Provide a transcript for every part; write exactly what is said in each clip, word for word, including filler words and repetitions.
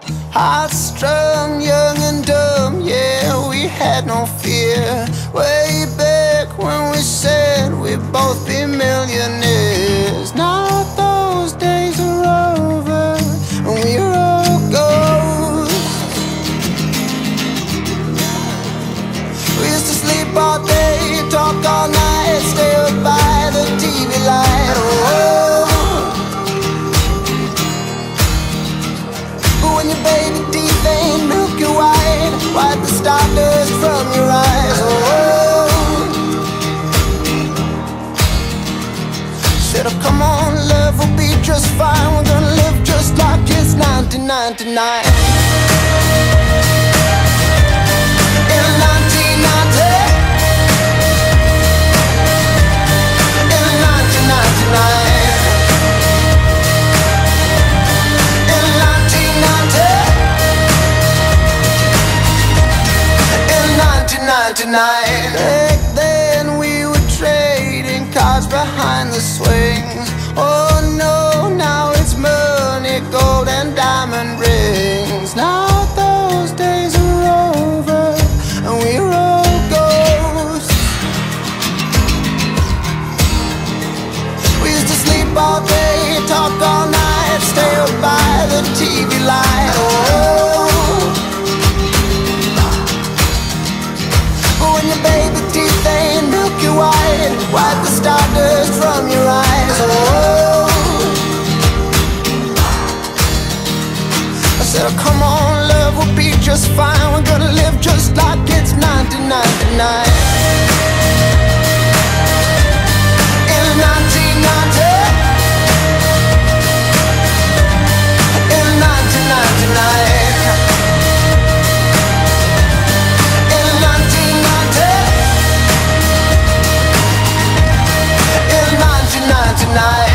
High-strung, young and dumb, yeah, we had no fear. Way back when we said we'd both be millionaires. Now those days are over, and we're all ghosts. We used to sleep all day, talk all night, stay up by the T V light. Oh, but when your baby teeth ain't milky white, wipe the stardust from your eyes. Oh, said, oh, come on, love will be just fine. We're gonna live just like it's nineteen ninety-nine. In nineteen ninety, in nineteen ninety-nine, in nineteen ninety, in nineteen ninety-nine. Back then we were trading cars behind the swings. Oh no, now it's money, gold and diamond rings. Now those days are over, and we're all ghosts. We used to sleep all day, talk all night, stay up by the T V light. Oh, but when your baby teeth ain't milky white, wipe the stardust from your eyes. Oh, I said, oh, come on, love will be just fine. We're gonna live just like it's nineteen ninety-nine. In nineteen ninety, in nineteen ninety-nine, in nineteen ninety, in nineteen ninety-nine.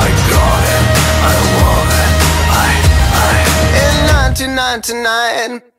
Tonight.